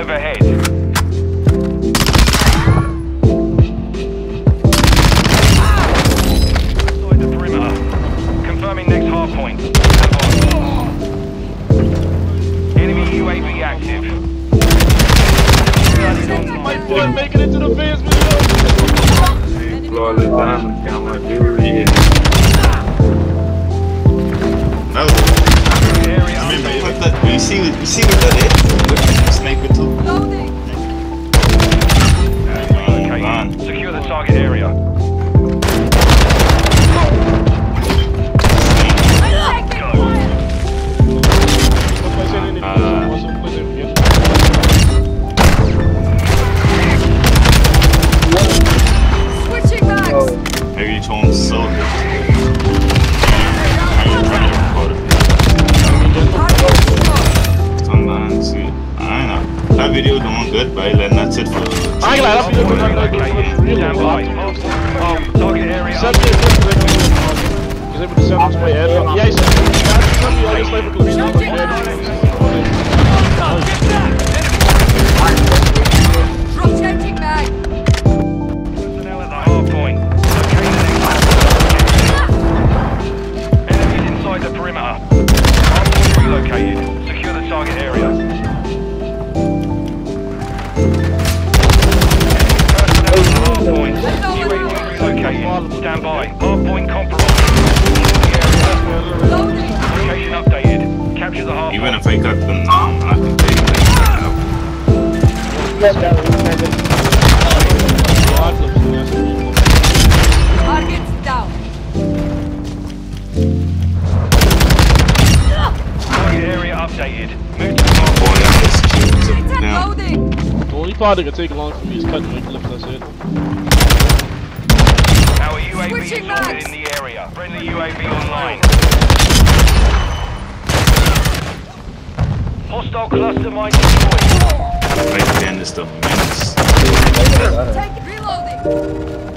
overhead. Inside the perimeter. Confirming next hard point. Enemy UAV active. My boy making it to the basement. Flawless diamond camera, dude. Yeah. No. I mean, fuck that. You see what that is? Sniper too. Okay, secure the target area. Switching backs. Maybe each one's so good. That video doing good, but letting that sit for. I ain't like that. Stand by. Target area. He's able to send us way ahead. Yeah, he's Rotating back. Personnel at the hard point. Enemies inside the perimeter. Hard point relocated. Secure the target area. Point. UAV relocated. Stand by. Hard point compromised. Location updated. Capture the hard Even point. if I cut them now, I can take them out. Targets down. Target area updated. Move to the hard Boy, point. I just killed him Attack down. loading. The only part that can take long for me is cutting my clips, that's it. Our UAV Switching is max. ordered in the area. Friendly UAV online. Hostile cluster mine destroyed. Right then is the menace. Take reloading.